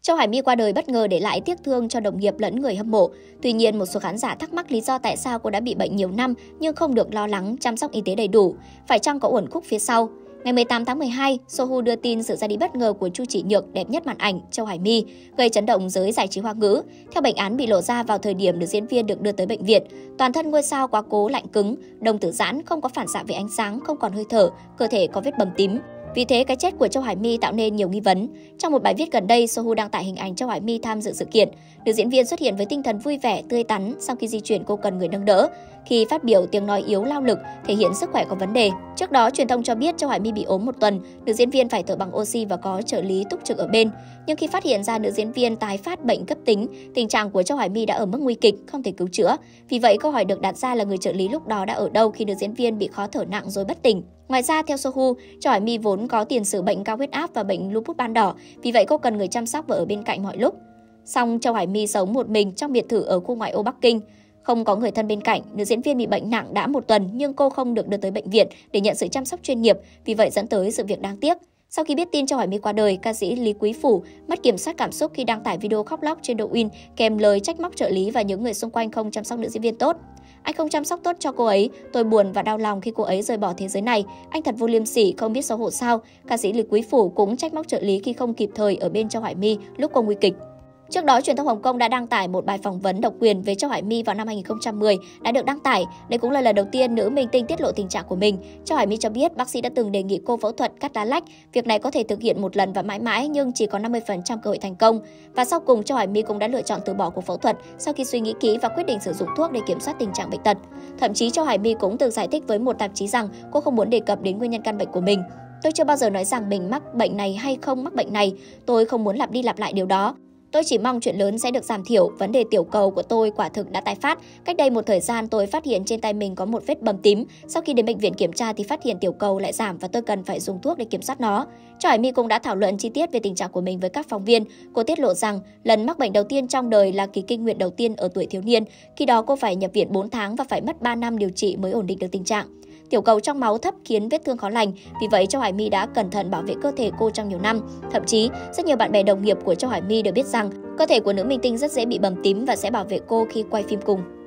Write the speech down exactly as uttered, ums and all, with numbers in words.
Châu Hải My qua đời bất ngờ để lại tiếc thương cho đồng nghiệp lẫn người hâm mộ. Tuy nhiên, một số khán giả thắc mắc lý do tại sao cô đã bị bệnh nhiều năm nhưng không được lo lắng chăm sóc y tế đầy đủ, phải chăng có uẩn khúc phía sau. Ngày mười tám tháng mười hai, Sohu đưa tin sự ra đi bất ngờ của Chu Chỉ Nhược đẹp nhất màn ảnh Châu Hải My, gây chấn động giới giải trí Hoa ngữ. Theo bệnh án bị lộ ra vào thời điểm nữ diễn viên được đưa tới bệnh viện, toàn thân ngôi sao quá cố lạnh cứng, đồng tử giãn, không có phản xạ về ánh sáng, không còn hơi thở, cơ thể có vết bầm tím. Vì thế, cái chết của Châu Hải My tạo nên nhiều nghi vấn. Trong một bài viết gần đây, Sohu đăng tải hình ảnh Châu Hải My tham dự sự kiện. Nữ diễn viên xuất hiện với tinh thần vui vẻ, tươi tắn. Sau khi di chuyển, cô cần người nâng đỡ. Khi phát biểu, tiếng nói yếu lao lực, thể hiện sức khỏe có vấn đề. Trước đó, truyền thông cho biết Châu Hải My bị ốm một tuần, nữ diễn viên phải thở bằng oxy và có trợ lý túc trực ở bên. Nhưng khi phát hiện ra nữ diễn viên tái phát bệnh cấp tính, tình trạng của Châu Hải My đã ở mức nguy kịch, không thể cứu chữa. Vì vậy, câu hỏi được đặt ra là người trợ lý lúc đó đã ở đâu khi nữ diễn viên bị khó thở nặng rồi bất tỉnh. Ngoài ra, theo Sohu, Châu Hải My vốn có tiền sử bệnh cao huyết áp và bệnh lupus ban đỏ, vì vậy cô cần người chăm sóc và ở bên cạnh mọi lúc. Song Châu Hải My sống một mình trong biệt thự ở khu ngoại ô Bắc Kinh. Không có người thân bên cạnh, nữ diễn viên bị bệnh nặng đã một tuần nhưng cô không được đưa tới bệnh viện để nhận sự chăm sóc chuyên nghiệp, vì vậy dẫn tới sự việc đáng tiếc. Sau khi biết tin Châu Hải My qua đời, ca sĩ Lý Quý Phủ mất kiểm soát cảm xúc khi đăng tải video khóc lóc trên Douyin kèm lời trách móc trợ lý và những người xung quanh không chăm sóc nữ diễn viên tốt. Anh không chăm sóc tốt cho cô ấy, tôi buồn và đau lòng khi cô ấy rời bỏ thế giới này. Anh thật vô liêm sỉ, không biết xấu hổ sao. Ca sĩ Lý Quý Phủ cũng trách móc trợ lý khi không kịp thời ở bên Châu Hải My lúc cô nguy kịch. Trước đó, truyền thông Hồng Kông đã đăng tải một bài phỏng vấn độc quyền về Châu Hải My vào năm hai nghìn không trăm mười đã được đăng tải. Đây cũng là lần đầu tiên nữ minh tinh tiết lộ tình trạng của mình. Châu Hải My cho biết bác sĩ đã từng đề nghị cô phẫu thuật cắt lá lách. Việc này có thể thực hiện một lần và mãi mãi nhưng chỉ có năm mươi phần trăm cơ hội thành công. Và sau cùng, Châu Hải My cũng đã lựa chọn từ bỏ cuộc phẫu thuật sau khi suy nghĩ kỹ và quyết định sử dụng thuốc để kiểm soát tình trạng bệnh tật. Thậm chí Châu Hải My cũng từng giải thích với một tạp chí rằng cô không muốn đề cập đến nguyên nhân căn bệnh của mình. Tôi chưa bao giờ nói rằng mình mắc bệnh này hay không mắc bệnh này. Tôi không muốn lặp đi lặp lại điều đó. Tôi chỉ mong chuyện lớn sẽ được giảm thiểu. Vấn đề tiểu cầu của tôi quả thực đã tái phát. Cách đây một thời gian tôi phát hiện trên tay mình có một vết bầm tím. Sau khi đến bệnh viện kiểm tra thì phát hiện tiểu cầu lại giảm và tôi cần phải dùng thuốc để kiểm soát nó. Châu Hải My cũng đã thảo luận chi tiết về tình trạng của mình với các phóng viên. Cô tiết lộ rằng lần mắc bệnh đầu tiên trong đời là kỳ kinh nguyệt đầu tiên ở tuổi thiếu niên. Khi đó cô phải nhập viện bốn tháng và phải mất ba năm điều trị mới ổn định được tình trạng. Tiểu cầu trong máu thấp khiến vết thương khó lành, vì vậy Châu Hải My đã cẩn thận bảo vệ cơ thể cô trong nhiều năm. Thậm chí, rất nhiều bạn bè đồng nghiệp của Châu Hải My đều biết rằng cơ thể của nữ minh tinh rất dễ bị bầm tím và sẽ bảo vệ cô khi quay phim cùng.